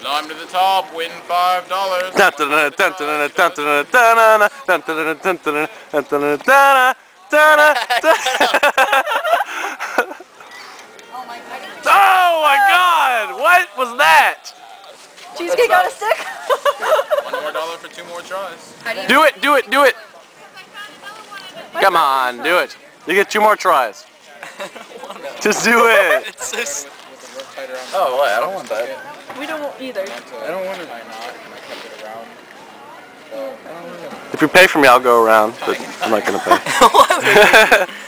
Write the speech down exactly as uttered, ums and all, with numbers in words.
Climb to the top, win five dollars. Oh my God! What was that? Cheesecake on a stick? One more dollar for two more tries. Do, do it, do it, do it! Come on, do it. You get two more tries. Just do it. It's just... Oh, what? I don't want that. we don't either. I don't want it. If you pay for me, I'll go around, but I'm not gonna pay.